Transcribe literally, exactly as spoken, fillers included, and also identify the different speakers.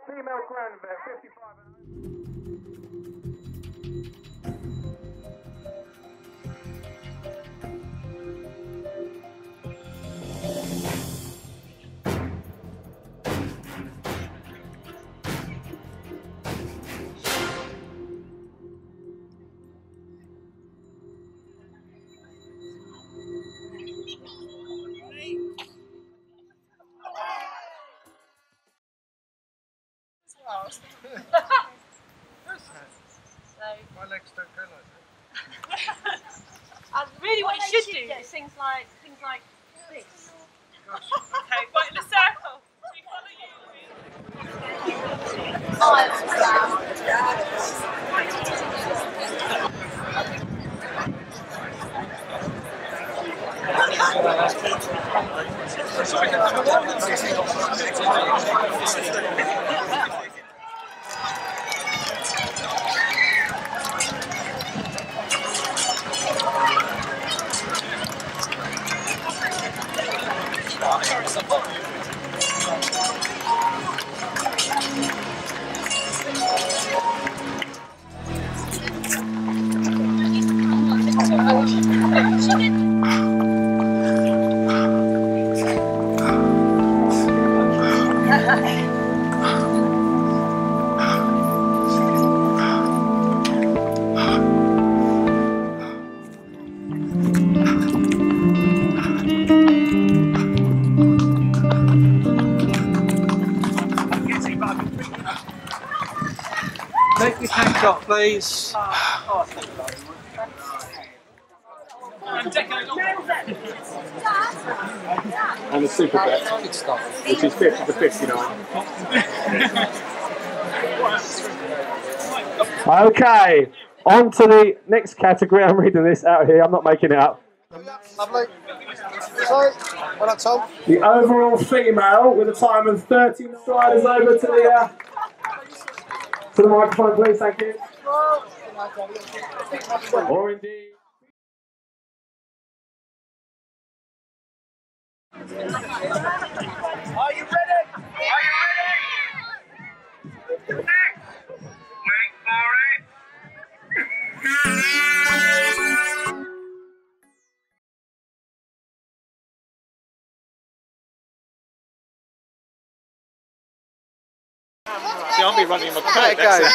Speaker 1: Female Grand Vet, fifty-five and
Speaker 2: My legs don't go like
Speaker 3: that. And really what you should do is things like, things like this.
Speaker 4: Okay, right in the circle. We follow
Speaker 2: Take your tank off, please.
Speaker 1: and the super bet, which is fifty to fifty-nine. Okay, on to the next category. I'm reading this out here, I'm not making it up.
Speaker 2: Lovely. Sorry, well done, Tom.
Speaker 1: The overall female with a time of thirty striders over to the uh, to the microphone, please, thank you. Or indeed.
Speaker 4: Are you ready? Are you ready? Next! Wait for it!
Speaker 1: See, I'll be running my coat.
Speaker 2: Let it go.